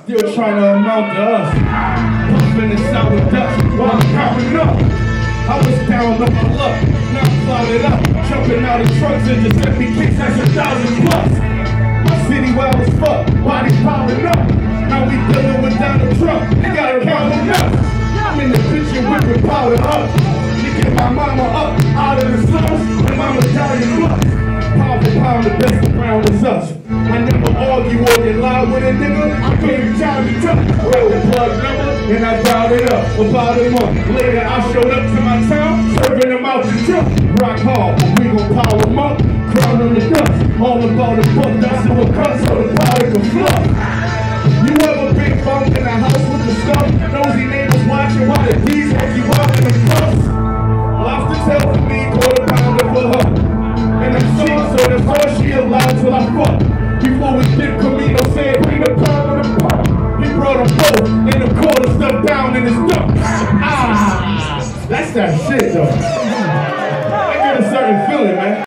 Still trying to amount to us. Pumping the sour dust while I'm counting up. I was down on my luck, now I'm clouded up. Jumping out of trucks and just let me kicks, that's 1,000 plus. My city wild as fuck, bodies piling up. Now we dealing with Donald Trump, they gotta count on us. I'm in the kitchen whipping powder up. Get my mama up out of the slums, and mama dying plus. Pound for pound, the best around is us. I never argue or get loud with a nigga. I gave a child to touch. Roll the plug number, and I dialed it up. About a month later, I showed up to my town, serving them out the truck. Rock hard, we gon' power them up. Crown on the dust, all about the buck. That's what cuts so the powder can fluff. You ever been funk in the house with the stuff? Nosy neighbors watching while the D's have you out in the cuffs. Lobster tail for me, quarter pounder for her. And I'm cheap, so that's all she allowed till I fuck. Before we did Camino, said bring the pound of the pump. He brought them both, and the quarter stuff down in his dump. Ah, that's that shit though. I get a certain feeling, man.